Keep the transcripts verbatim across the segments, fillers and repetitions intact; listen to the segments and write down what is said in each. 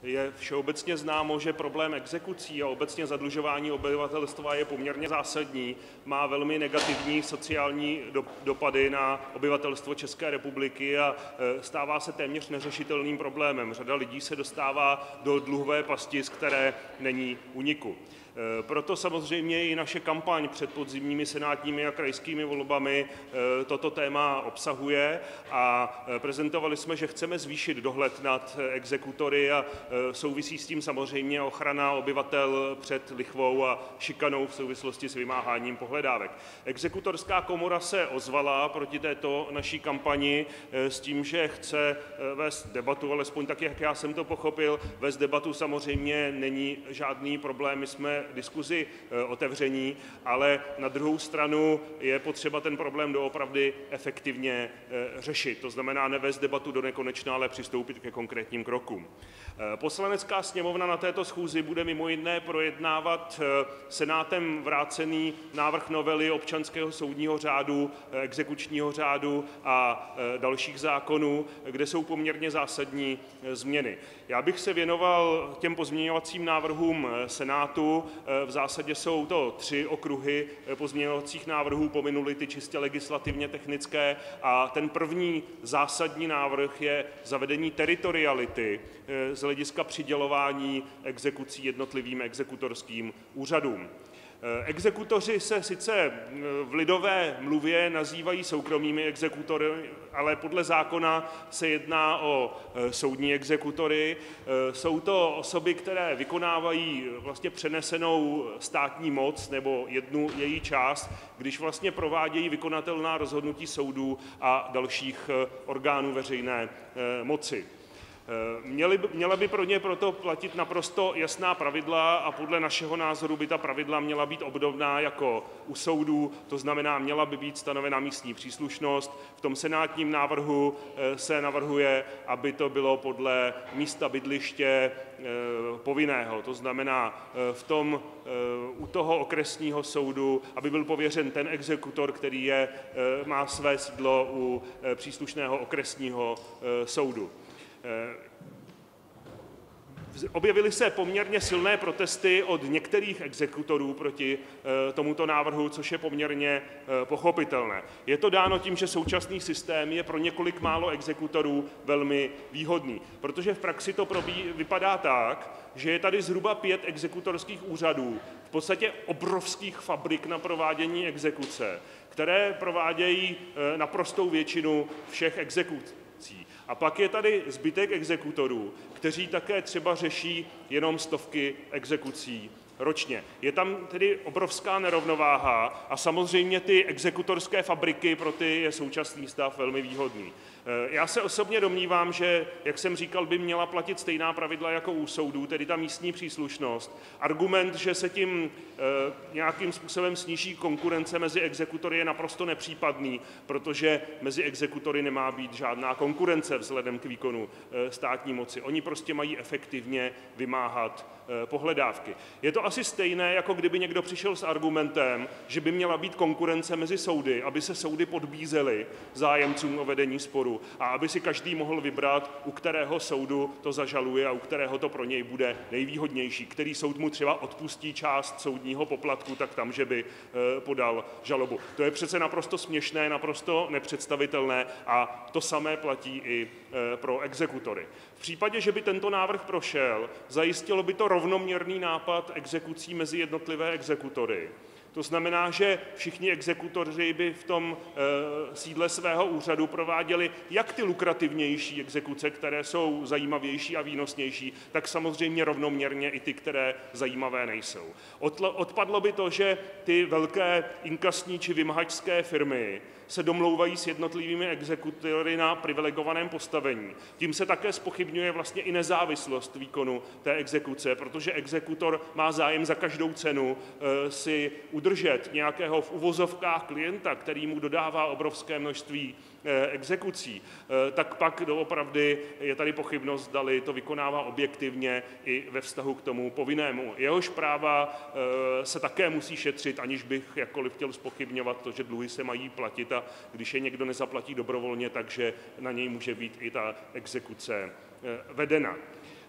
Je všeobecně známo, že problém exekucí a obecně zadlužování obyvatelstva je poměrně zásadní, má velmi negativní sociální dopady na obyvatelstvo České republiky a stává se téměř neřešitelným problémem. Řada lidí se dostává do dluhové pasti, z které není úniku. Proto samozřejmě i naše kampaň před podzimními senátními a krajskými volbami toto téma obsahuje a prezentovali jsme, že chceme zvýšit dohled nad exekutory a souvisí s tím samozřejmě ochrana obyvatel před lichvou a šikanou v souvislosti s vymáháním pohledávek. Exekutorská komora se ozvala proti této naší kampani s tím, že chce vést debatu, alespoň tak, jak já jsem to pochopil. Vést debatu samozřejmě není žádný problém, my jsme diskuzi otevření, ale na druhou stranu je potřeba ten problém doopravdy efektivně řešit. To znamená nevést debatu do nekonečna, ale přistoupit ke konkrétním krokům. Poslanecká sněmovna na této schůzi bude mimo jiné projednávat Senátem vrácený návrh novely občanského soudního řádu, exekučního řádu a dalších zákonů, kde jsou poměrně zásadní změny. Já bych se věnoval těm pozměňovacím návrhům Senátu. V zásadě jsou to tři okruhy pozměňovacích návrhů, pominuli ty čistě legislativně technické, a ten první zásadní návrh je zavedení teritoriality z hlediska přidělování exekucí jednotlivým exekutorským úřadům. Exekutoři se sice v lidové mluvě nazývají soukromými exekutory, ale podle zákona se jedná o soudní exekutory. Jsou to osoby, které vykonávají vlastně přenesenou státní moc nebo jednu její část, když vlastně provádějí vykonatelná rozhodnutí soudů a dalších orgánů veřejné moci. Měly, měla by pro ně proto platit naprosto jasná pravidla a podle našeho názoru by ta pravidla měla být obdobná jako u soudů, to znamená, měla by být stanovena místní příslušnost. V tom senátním návrhu se navrhuje, aby to bylo podle místa bydliště povinného, to znamená v tom, u toho okresního soudu, aby byl pověřen ten exekutor, který je, má své sídlo u příslušného okresního soudu. Objevily se poměrně silné protesty od některých exekutorů proti tomuto návrhu, což je poměrně pochopitelné. Je to dáno tím, že současný systém je pro několik málo exekutorů velmi výhodný, protože v praxi to probí, vypadá tak, že je tady zhruba pět exekutorských úřadů, v podstatě obrovských fabrik na provádění exekuce, které provádějí naprostou většinu všech exekucí. A pak je tady zbytek exekutorů, kteří také třeba řeší jenom stovky exekucí ročně. Je tam tedy obrovská nerovnováha a samozřejmě ty exekutorské fabriky, pro ty je současný stav velmi výhodný. Já se osobně domnívám, že, jak jsem říkal, by měla platit stejná pravidla jako u soudů, tedy ta místní příslušnost. Argument, že se tím nějakým způsobem sníží konkurence mezi exekutory, je naprosto nepřípadný, protože mezi exekutory nemá být žádná konkurence vzhledem k výkonu státní moci. Oni prostě mají efektivně vymáhat pohledávky. Je to asi stejné, jako kdyby někdo přišel s argumentem, že by měla být konkurence mezi soudy, aby se soudy podbízely zájemcům o vedení sporu a aby si každý mohl vybrat, u kterého soudu to zažaluje a u kterého to pro něj bude nejvýhodnější. Který soud mu třeba odpustí část soudního poplatku, tak tam, že by podal žalobu. To je přece naprosto směšné, naprosto nepředstavitelné a to samé platí i pro exekutory. V případě, že by tento návrh prošel, zajistilo by to rovnoměrný nápad exekucí mezi jednotlivé exekutory. To znamená, že všichni exekutoři by v tom e, sídle svého úřadu prováděli jak ty lukrativnější exekuce, které jsou zajímavější a výnosnější, tak samozřejmě rovnoměrně i ty, které zajímavé nejsou. Odlo, odpadlo by to, že ty velké inkasní či vymahačské firmy se domlouvají s jednotlivými exekutory na privilegovaném postavení. Tím se také zpochybňuje vlastně i nezávislost výkonu té exekuce, protože exekutor má zájem za každou cenu e, si udržet nějakého v uvozovkách klienta, který mu dodává obrovské množství e, exekucí, e, tak pak doopravdy je tady pochybnost, zdali to vykonává objektivně i ve vztahu k tomu povinnému. Jehož práva e, se také musí šetřit, aniž bych jakkoliv chtěl zpochybňovat to, že dluhy se mají platit a když je někdo nezaplatí dobrovolně, takže na něj může být i ta exekuce vedena.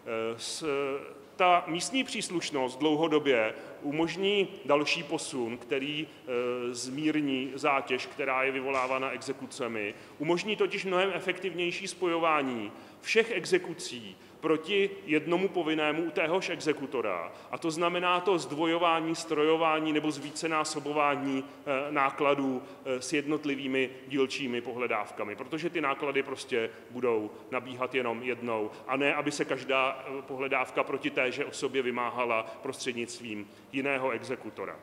Ta místní příslušnost dlouhodobě umožní další posun, který zmírní zátěž, která je vyvolávána exekucemi. Umožní totiž mnohem efektivnější spojování všech exekucí proti jednomu povinnému u téhož exekutora. A to znamená to zdvojování, strojování nebo zvícenásobování nákladů s jednotlivými dílčími pohledávkami, protože ty náklady prostě budou nabíhat jenom jednou, a ne, aby se každá pohledávka proti téže osobě vymáhala prostřednictvím jiného exekutora.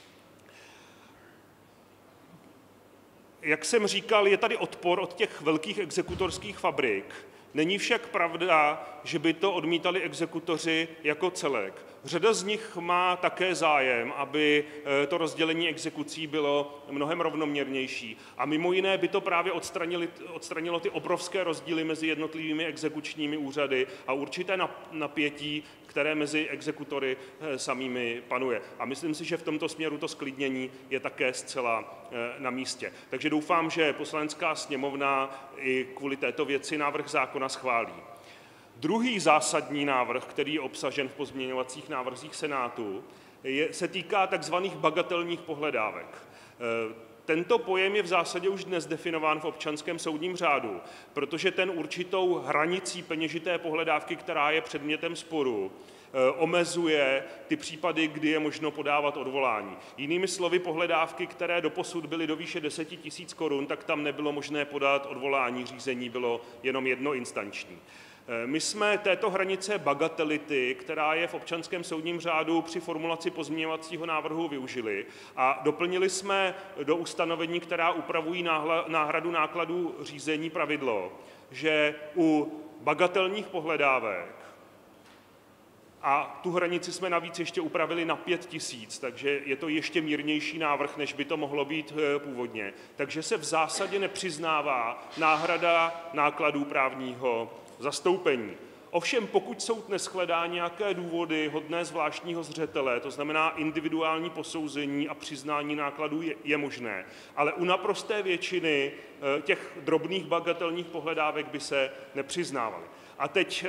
Jak jsem říkal, je tady odpor od těch velkých exekutorských fabrik. Není však pravda, že by to odmítali exekutoři jako celek. Řada z nich má také zájem, aby to rozdělení exekucí bylo mnohem rovnoměrnější. A mimo jiné by to právě odstranilo ty obrovské rozdíly mezi jednotlivými exekučními úřady a určité napětí, které mezi exekutory samými panuje. A myslím si, že v tomto směru to zklidnění je také zcela na místě. Takže doufám, že Poslanecká sněmovna i kvůli této věci návrh zákona schválí. Druhý zásadní návrh, který je obsažen v pozměňovacích návrzích Senátu, je, se týká takzvaných bagatelních pohledávek. Tento pojem je v zásadě už dnes definován v občanském soudním řádu, protože ten určitou hranicí peněžité pohledávky, která je předmětem sporu, omezuje ty případy, kdy je možno podávat odvolání. Jinými slovy, pohledávky, které doposud byly do výše deset tisíc korun, tak tam nebylo možné podat odvolání, řízení bylo jenom jednoinstanční. My jsme této hranice bagatelity, která je v občanském soudním řádu při formulaci pozměňovacího návrhu, využili a doplnili jsme do ustanovení, která upravují náhradu nákladů řízení, pravidlo, že u bagatelních pohledávek, a tu hranici jsme navíc ještě upravili na pět tisíc, takže je to ještě mírnější návrh, než by to mohlo být původně. Takže se v zásadě nepřiznává náhrada nákladů právního zastoupení. Ovšem, pokud soud neshledá nějaké důvody hodné zvláštního zřetele, to znamená individuální posouzení a přiznání nákladů je, je možné, ale u naprosté většiny těch drobných bagatelních pohledávek by se nepřiznávaly. A teď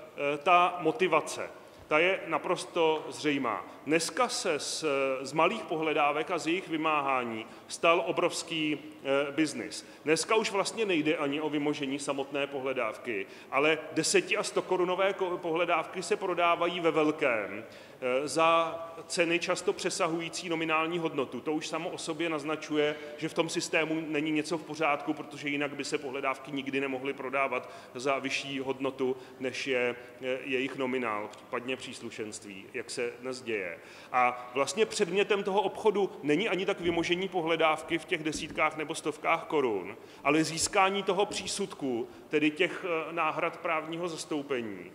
ta motivace. Ta je naprosto zřejmá. Dneska se z, z malých pohledávek a z jejich vymáhání stal obrovský e, biznis. Dneska už vlastně nejde ani o vymožení samotné pohledávky, ale deseti a stokorunové pohledávky se prodávají ve velkém e, za ceny často přesahující nominální hodnotu. To už samo o sobě naznačuje, že v tom systému není něco v pořádku, protože jinak by se pohledávky nikdy nemohly prodávat za vyšší hodnotu, než je e, jejich nominál, případně příslušenství, jak se dnes děje. A vlastně předmětem toho obchodu není ani tak vymožení pohledávky v těch desítkách nebo stovkách korun, ale získání toho přísudku, tedy těch náhrad právního zastoupení,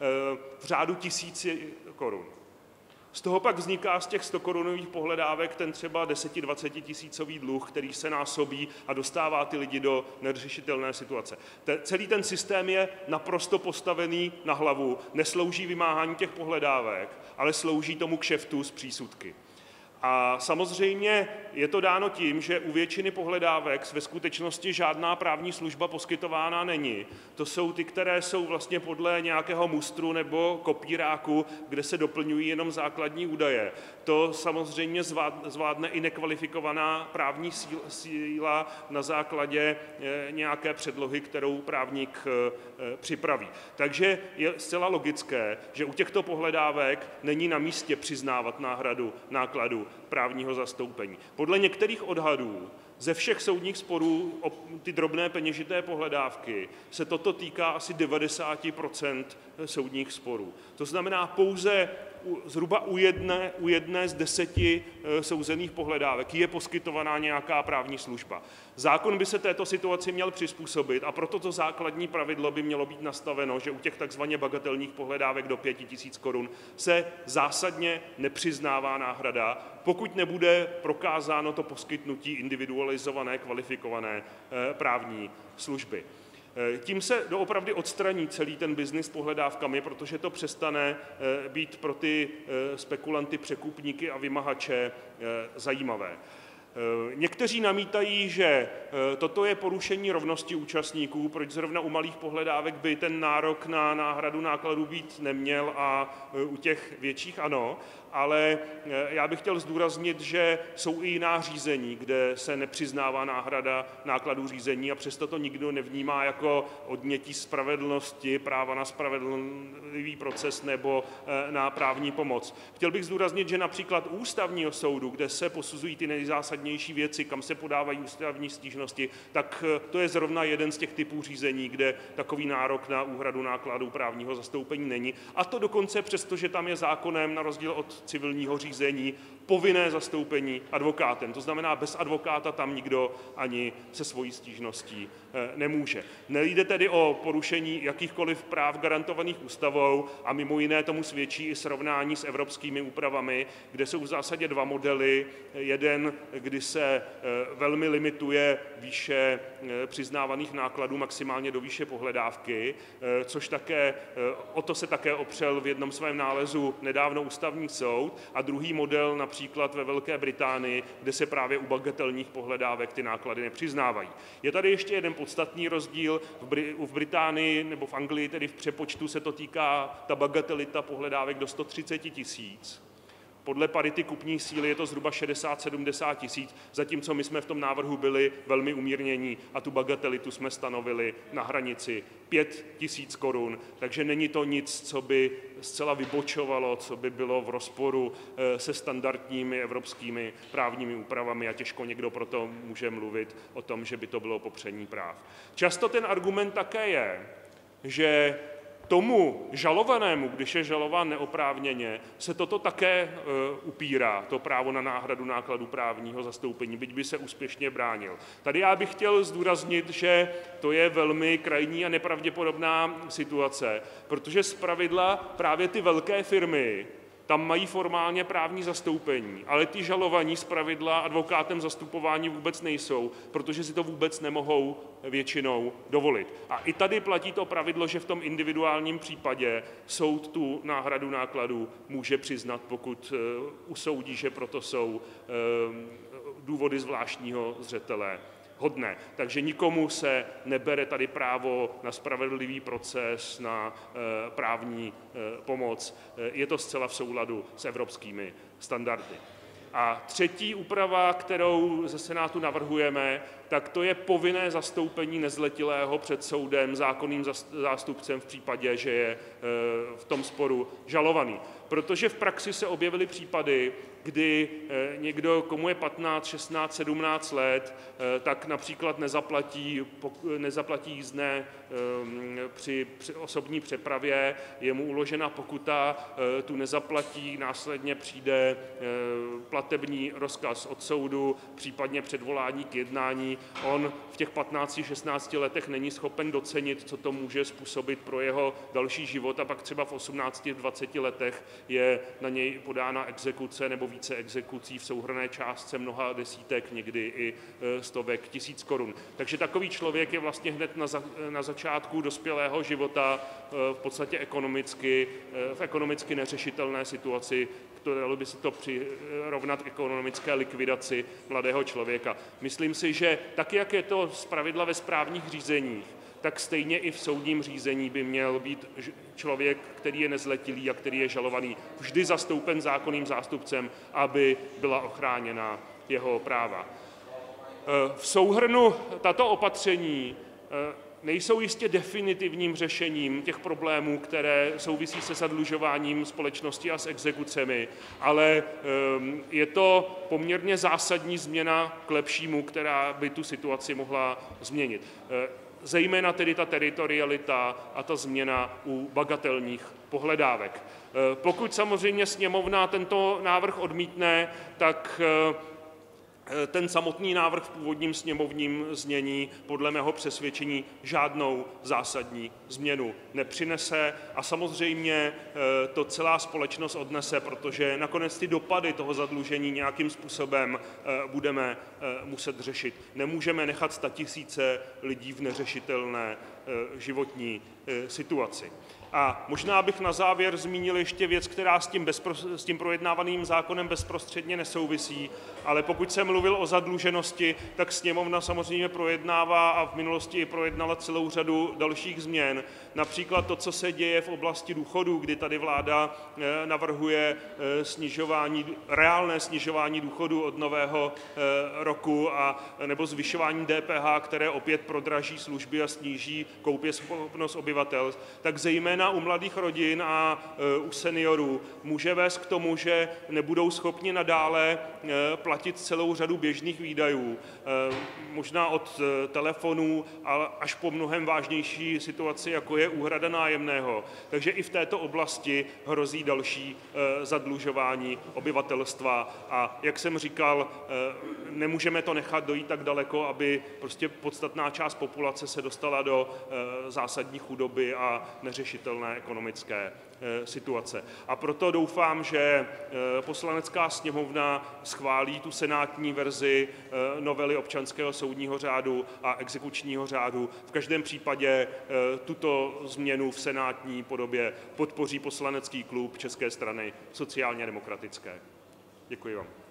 v řádu tisíci korun. Z toho pak vzniká z těch stokorunových pohledávek ten třeba deset dvacet tisícový dluh, který se násobí a dostává ty lidi do neřešitelné situace. Te, celý ten systém je naprosto postavený na hlavu, neslouží vymáhání těch pohledávek, ale slouží tomu kšeftu s přísudky. A samozřejmě je to dáno tím, že u většiny pohledávek ve skutečnosti žádná právní služba poskytována není. To jsou ty, které jsou vlastně podle nějakého mustru nebo kopíráku, kde se doplňují jenom základní údaje. To samozřejmě zvládne i nekvalifikovaná právní síla na základě nějaké předlohy, kterou právník připraví. Takže je zcela logické, že u těchto pohledávek není na místě přiznávat náhradu nákladů právního zastoupení. Podle některých odhadů ze všech soudních sporů o ty drobné peněžité pohledávky se toto týká asi devadesát procent soudních sporů. To znamená pouze zhruba u jedné, u jedné z deseti souzených pohledávek je poskytovaná nějaká právní služba. Zákon by se této situaci měl přizpůsobit a proto to základní pravidlo by mělo být nastaveno, že u těch takzvaně bagatelních pohledávek do pěti tisíc korun se zásadně nepřiznává náhrada, pokud nebude prokázáno to poskytnutí individualizované, kvalifikované právní služby. Tím se doopravdy odstraní celý ten biznis s pohledávkami, protože to přestane být pro ty spekulanty, překupníky a vymahače zajímavé. Někteří namítají, že toto je porušení rovnosti účastníků, proč zrovna u malých pohledávek by ten nárok na náhradu nákladů být neměl a u těch větších ano, ale já bych chtěl zdůraznit, že jsou i jiná řízení, kde se nepřiznává náhrada nákladů řízení a přesto to nikdo nevnímá jako odnětí spravedlnosti, práva na spravedlivý proces nebo na právní pomoc. Chtěl bych zdůraznit, že například u Ústavního soudu, kde se posuzují ty nejzásadnější věci, kam se podávají ústavní stížnosti, tak to je zrovna jeden z těch typů řízení, kde takový nárok na úhradu nákladů právního zastoupení není. A to dokonce přesto, že tam je zákonem na rozdíl od civilního řízení povinné zastoupení advokátem. To znamená, bez advokáta tam nikdo ani se svojí stížností nemůže. Nejde tedy o porušení jakýchkoliv práv garantovaných ústavou a mimo jiné tomu svědčí i srovnání s evropskými úpravami, kde jsou v zásadě dva modely. Jeden, kdy se velmi limituje výše přiznávaných nákladů maximálně do výše pohledávky, což také, o to se také opřel v jednom svém nálezu nedávno ústavní soud, a druhý model například ve Velké Británii, kde se právě u bagatelních pohledávek ty náklady nepřiznávají. Je tady ještě jeden podstatný rozdíl. V, Bri- v Británii nebo v Anglii, tedy v přepočtu, se to týká ta bagatelita pohledávek do sto třicet tisíc. Podle parity kupní síly je to zhruba šedesát sedmdesát tisíc, zatímco my jsme v tom návrhu byli velmi umírnění a tu bagatelitu jsme stanovili na hranici pět tisíc korun, takže není to nic, co by zcela vybočovalo, co by bylo v rozporu se standardními evropskými právními úpravami a těžko někdo proto může mluvit o tom, že by to bylo popření práv. Často ten argument také je, že tomu žalovanému, když je žalován neoprávněně, se toto také uh, upírá, to právo na náhradu nákladů právního zastoupení, byť by se úspěšně bránil. Tady já bych chtěl zdůraznit, že to je velmi krajní a nepravděpodobná situace, protože zpravidla právě ty velké firmy tam mají formálně právní zastoupení, ale ty žalovaní zpravidla advokátem zastupování vůbec nejsou, protože si to vůbec nemohou většinou dovolit. A i tady platí to pravidlo, že v tom individuálním případě soud tu náhradu nákladů může přiznat, pokud usoudí, že proto jsou důvody zvláštního zřetele hodné. Takže nikomu se nebere tady právo na spravedlivý proces, na e, právní e, pomoc. E, je to zcela v souladu s evropskými standardy. A třetí úprava, kterou ze Senátu navrhujeme, tak to je povinné zastoupení nezletilého před soudem zákonným zástupcem v případě, že je v tom sporu žalovaný. Protože v praxi se objevily případy, kdy někdo, komu je patnáct, šestnáct, sedmnáct let, tak například nezaplatí, nezaplatí jízdné při osobní přepravě, je mu uložena pokuta, tu nezaplatí, následně přijde platební rozkaz od soudu, případně předvolání k jednání. On v těch patnácti, šestnácti letech není schopen docenit, co to může způsobit pro jeho další život, a pak třeba v osmnácti, dvaceti letech je na něj podána exekuce nebo více exekucí v souhrnné částce mnoha desítek, někdy i stovek tisíc korun. Takže takový člověk je vlastně hned na, za, na začátku dospělého života v podstatě ekonomicky, v ekonomicky neřešitelné situaci. Dalo by se to přirovnat k ekonomické likvidaci mladého člověka. Myslím si, že tak, jak je to zpravidla ve správních řízeních, tak stejně i v soudním řízení by měl být člověk, který je nezletilý a který je žalovaný, vždy zastoupen zákonným zástupcem, aby byla ochráněna jeho práva. V souhrnu tato opatření nejsou jistě definitivním řešením těch problémů, které souvisí se zadlužováním společnosti a s exekucemi, ale je to poměrně zásadní změna k lepšímu, která by tu situaci mohla změnit. Zejména tedy ta teritorialita a ta změna u bagatelních pohledávek. Pokud samozřejmě sněmovna tento návrh odmítne, tak ten samotný návrh v původním sněmovním znění podle mého přesvědčení žádnou zásadní změnu nepřinese a samozřejmě to celá společnost odnese, protože nakonec ty dopady toho zadlužení nějakým způsobem budeme muset řešit. Nemůžeme nechat statisíce lidí v neřešitelné životní situaci. A možná bych na závěr zmínil ještě věc, která s tím, bezpros- s tím projednávaným zákonem bezprostředně nesouvisí, ale pokud jsem mluvil o zadluženosti, tak sněmovna samozřejmě projednává a v minulosti i projednala celou řadu dalších změn. Například to, co se děje v oblasti důchodů, kdy tady vláda navrhuje snižování, reálné snižování důchodů od nového roku a nebo zvyšování D P H, které opět prodraží služby a sníží koupěschopnost obyvatel, tak zejména u mladých rodin a u seniorů může vést k tomu, že nebudou schopni nadále platit celou řadu běžných výdajů, možná od telefonů až po mnohem vážnější situaci, jako je úhrada nájemného. Takže i v této oblasti hrozí další zadlužování obyvatelstva a jak jsem říkal, nemůžeme to nechat dojít tak daleko, aby prostě podstatná část populace se dostala do zásadní chudoby a neřešitelné ekonomické situace. A proto doufám, že Poslanecká sněmovna schválí tu senátní verzi novely občanského soudního řádu a exekučního řádu. V každém případě tuto změnu v senátní podobě podpoří poslanecký klub České strany sociálně demokratické. Děkuji vám.